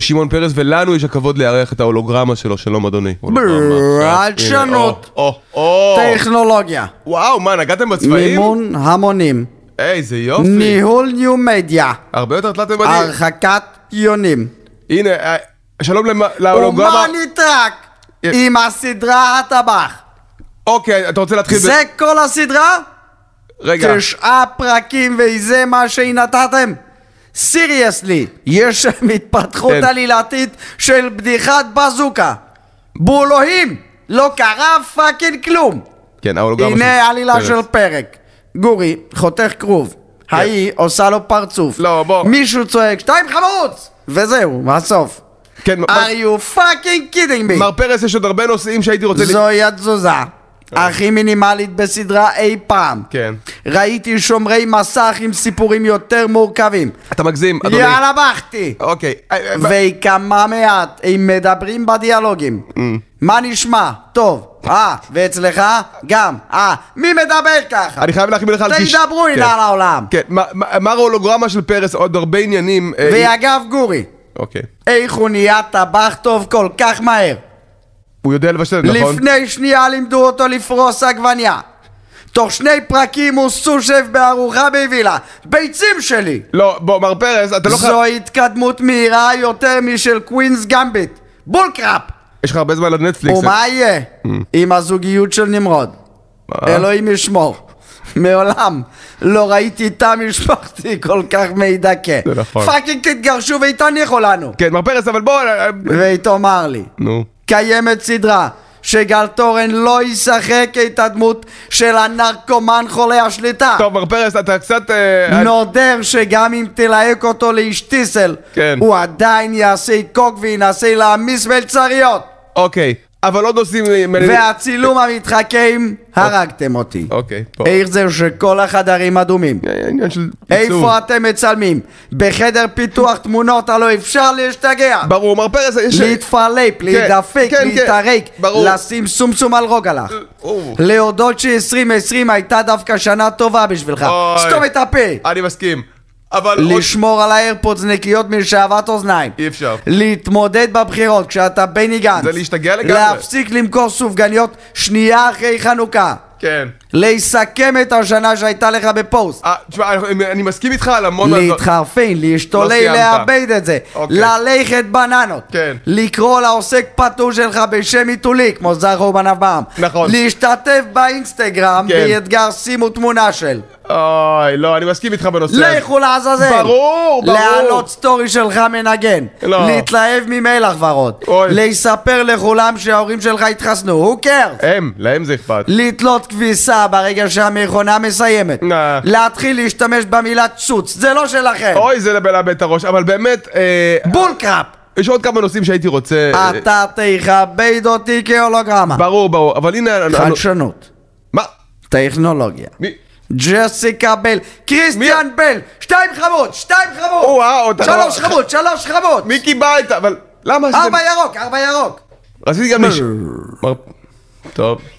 שמעון פרס, ולנו יש הכבוד לארח את ההולוגרמה שלו. שלום אדוני. ברצ'נות. טכנולוגיה. וואו, מה, נגעתם בצבעים? מימון המונים. איזה יופי. ניהול ניו מדיה. הרבה יותר תלת-ממדי. הרחקת יונים. הנה, שלום להולוגרמה. ומניטרק עם הסדרה הטבח. אוקיי, אתה רוצה להתחיל זה כל הסדרה? רגע. 9 פרקים וזה מה שנתתם? סיריוסלי, יש שם התפתחות עלילתית של בדיחת בזוקה. בולוהים, לא קרה פאקינג כלום. כן, ההולוגרמה הנה עלילה של פרק. גורי חותך כרוב, ההיא עושה לו פרצוף. לא, בוא. מישהו צועק 2 חמוץ וזהו, בסוף. כן, Are you fucking kidding me? מר פרס, יש עוד הרבה נושאים שהייתי רוצה... זוהי התזוזה הכי מינימלית בסדרה אי פעם. כן. ראיתי שומרי מסך עם סיפורים יותר מורכבים. אתה מגזים, אדוני. יאללה בכתי. אוקיי. וכמה מעט הם מדברים בדיאלוגים. מה נשמע? טוב. ואצלך? גם. מי מדבר ככה? אני חייב להחמיא לך על תדברו הנה על העולם. כן, מה ההולוגרמה של פרס? עוד הרבה עניינים. ואגב גורי, אוקיי. איך הוא נהיה טבח טוב כל כך מהר? הוא יודע לבשל, נכון? לפני שנייה לימדו אותו לפרוס עגבניה. תוך 2 פרקים הוא סושף בארוחה בווילה. ביצים שלי! לא, בוא, מר פרס, אתה לא זו התקדמות מהירה יותר משל קווינס גמביט. בול קראפ! יש לך הרבה זמן על נטפליקס. ומה יהיה? עם הזוגיות של נמרוד. אלוהים ישמור. מעולם לא ראיתי תא משפחתי כל כך מידכא. זה נכון. פאקינג תתגרשו והתניחו לנו. כן, מר פרס, אבל בוא... ותאמר לי. נו. קיימת סדרה שגל תורן לא ישחק את הדמות של הנרקומן חולה השליטה. טוב, מר פרס, אתה קצת... נודר שגם אם תלהק אותו לאשטיסל, כן. הוא עדיין יעשה קוק וינסה להעמיס מלצריות. אוקיי, אבל עוד עושים... והצילום המתחכים, הרגתם אותי. אוקיי, פה. איך זה שכל החדרים אדומים? עניין של פיצור. איפה אתם מצלמים? בחדר פיתוח תמונות הלא אפשר להשתגע. ברור, מר פרס, יש... להתפלפ, להידפק, כן, להתערק, ברור. לשים סומסום על רוגלח. להודות ש-2020 הייתה דווקא שנה טובה בשבילך. סתום את הפה. אני מסכים. אבל... לשמור על האיירפודס נקיות משאבת אוזניים. אי אפשר. להתמודד בבחירות כשאתה בני גנץ. זה להשתגע לגמרי. להפסיק למכור סופגניות שנייה אחרי חנוכה. כן. לסכם את השנה שהייתה לך בפוסט. תשמע, אני מסכים איתך על המון... להתחרפן, להשתולל, לאבד את זה. ללכת בננות. כן. לקרוא לעוסק פטור שלך בשם עיתולי, כמו זכור בן אברהם. נכון. להשתתף באינסטגרם באתגר שימו תמונה של. אוי, לא, אני מסכים איתך בנושא. לכו לעזאזל. ברור. להעלות סטורי שלך מנגן. לא. להתלהב ממלח ורוד. לספר לכולם שההורים שלך התחסנו. Who cares? להם זה אכפת. לתלות כביסה ברגע שהמכונה מסיימת. להתחיל להשתמש במילה צוץ. זה לא שלכם. אוי, זה לאבד את הראש, אבל באמת... בול קראפ. יש עוד כמה נושאים שהייתי רוצה... אתה תכבד אותי כהולוגרמה. ברור, אבל הנה... חדשנות. מה? טכנולוגיה. מי? ג'סיקה בל, קריסטיאן בל, 2 חמות, 2 חמות, 3 חמות, 3 חמות. מי קיבלת? אבל למה... 4 ירוק, 4 ירוק. רציתי גם טוב.